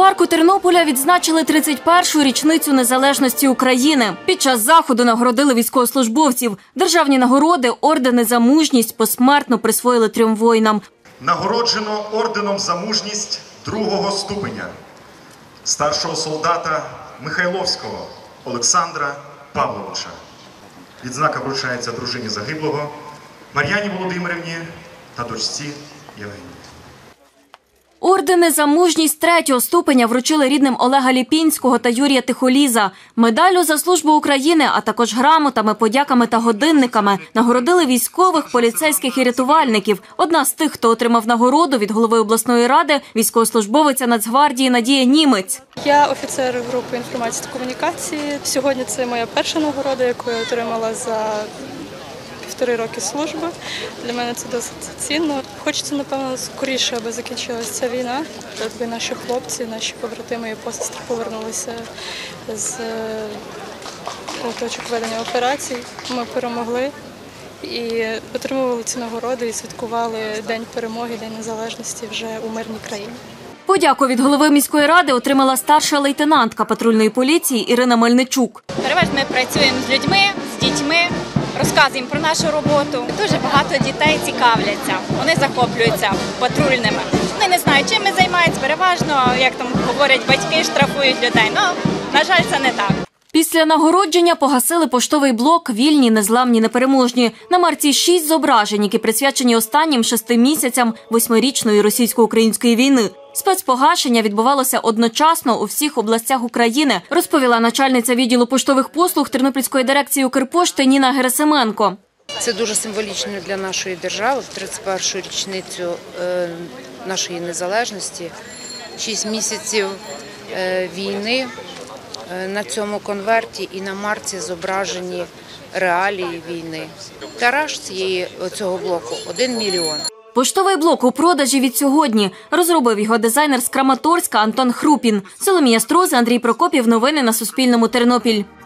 парку Тернополя відзначили 31-ю річницю незалежності України. Під час заходу нагородили військовослужбовців. Державні нагороди, ордени за мужність посмертно присвоїли 3 воїнам. Нагороджено орденом за мужність 2-го ступеня старшого солдата Михайловського Олександра Павловича. Відзнака вручається дружині загиблого Мар'яні Володимирівні та дочці Євгенії. Ордени за мужність 3-го ступеня вручили рідним Олега Ліпінського та Юрія Тихоліза. Медаллю за службу України, а також грамотами, подяками та годинниками нагородили військових, поліцейських і рятувальників. Одна з тих, хто отримав нагороду від голови обласної ради – військовослужбовиця Нацгвардії Надія Німець. Я офіцер групи інформації та комунікації. Сьогодні це моя перша нагорода, яку я отримала за 1,5 роки служби. Для мене це досить цінно. Хочеться, напевно, скоріше, аби закінчилася ця війна, аби наші хлопці, наші побратими і посестри повернулися з точок ведення операцій. Ми перемогли і отримували ці нагороди і святкували День перемоги, День незалежності вже у мирній країні. Подяку від голови міської ради отримала старша лейтенантка патрульної поліції Ірина Мельничук. Переважно ми працюємо з людьми, з дітьми, розказуємо про нашу роботу. Дуже багато дітей цікавляться, вони захоплюються патрульними. Вони не знають, чим ми займаємося, переважно, як там говорять, батьки штрафують людей. Ну, на жаль, це не так. Після нагородження погасили поштовий блок «Вільні, незламні, непереможні». На марці 6 зображень, які присвячені останнім 6 місяцям 8-річної російсько-української війни. Спецпогашення відбувалося одночасно у всіх областях України, розповіла начальниця відділу поштових послуг Тернопільської дирекції Укрпошти Ніна Герасименко. Це дуже символічно для нашої держави, в 31-ю річницю нашої незалежності, 6 місяців війни. На цьому конверті і на марці зображені реалії війни. Тираж цього блоку – 1 мільйон. Поштовий блок у продажі від сьогодні. Розробив його дизайнер з Краматорська Антон Хрупін. Соломія Строза, Андрій Прокопів. Новини на Суспільному. Тернопіль.